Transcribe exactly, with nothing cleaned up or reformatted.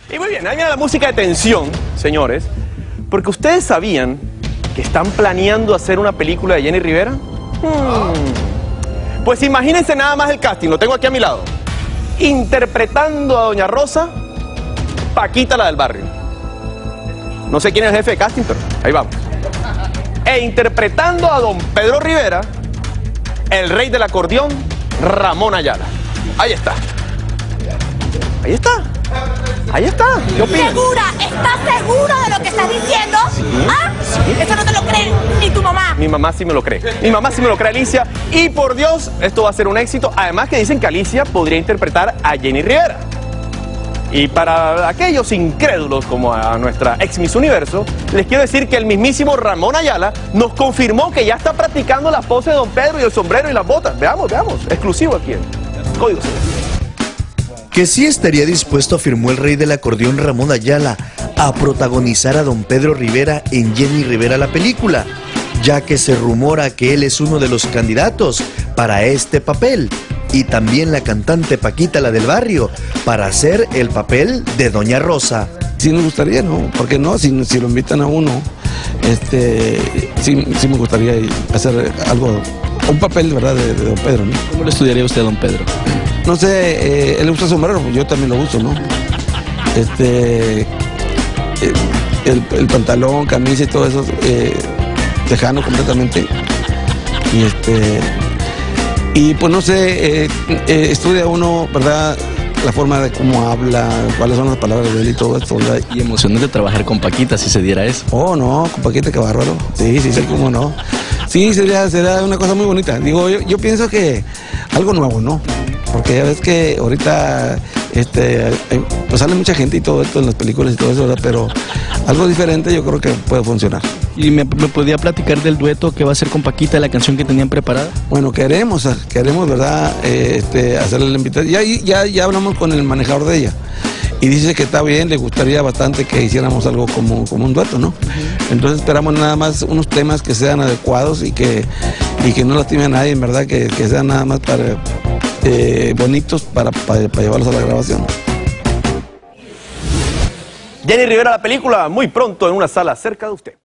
Y muy bien, ahí viene la música de tensión, señores, porque ustedes sabían que están planeando hacer una película de Jenny Rivera. Hmm. Pues imagínense nada más el casting, lo tengo aquí a mi lado. Interpretando a Doña Rosa, Paquita, la del barrio. No sé quién es el jefe de casting, pero ahí vamos. E interpretando a Don Pedro Rivera, el rey del acordeón, Ramón Ayala. Ahí está. Ahí está. Ahí está. ¿Qué opinas? ¿Segura? ¿Estás seguro de lo que estás diciendo? Sí, ¿Ah? sí. Eso no te lo cree ni tu mamá. Mi mamá sí me lo cree. Mi mamá sí me lo cree, Alicia. Y por Dios, esto va a ser un éxito. Además que dicen que Alicia podría interpretar a Jenny Rivera. Y para aquellos incrédulos como a nuestra ex Miss Universo, les quiero decir que el mismísimo Ramón Ayala nos confirmó que ya está practicando la pose de Don Pedro y el sombrero y las botas. Veamos, veamos. Exclusivo aquí en Código Cero. Que sí estaría dispuesto, afirmó el rey del acordeón Ramón Ayala, a protagonizar a Don Pedro Rivera en Jenny Rivera la película, ya que se rumora que él es uno de los candidatos para este papel, y también la cantante Paquita, la del barrio, para hacer el papel de Doña Rosa. Sí nos gustaría, ¿no? ¿Por qué no? Si, si lo invitan a uno, este, sí, sí me gustaría hacer algo, un papel, ¿verdad?, de, de Don Pedro, ¿no? ¿Cómo le estudiaría usted a Don Pedro? No sé, eh, él usa sombrero, yo también lo uso, ¿no? Este, eh, el, el pantalón, camisa y todo eso, eh, tejano completamente. Y este, y pues no sé, eh, eh, estudia uno, ¿verdad?, la forma de cómo habla, cuáles son las palabras de él y todo esto, ¿verdad? Y emocionante trabajar con Paquita si se diera eso. Oh, no, con Paquita, qué bárbaro. Sí, sí, sí, cómo no. Sí, sería, sería una cosa muy bonita. Digo, yo, yo pienso que algo nuevo, ¿no? Porque ya ves que ahorita este, hay, pues sale mucha gente y todo esto en las películas y todo eso, ¿verdad? Pero algo diferente yo creo que puede funcionar. ¿Y me, me podía platicar del dueto que va a hacer con Paquita, la canción que tenían preparada? Bueno, queremos, queremos, ¿verdad? Eh, este, hacerle la invitación. Ya, ya, ya hablamos con el manejador de ella. Y dice que está bien, le gustaría bastante que hiciéramos algo como, como un dueto, ¿no? Uh-huh. Entonces esperamos nada más unos temas que sean adecuados y que, y que no lastimen a nadie, en verdad, que, que sean nada más para, eh, bonitos para, para, para llevarlos a la grabación. Jenny Rivera la película, muy pronto en una sala cerca de usted.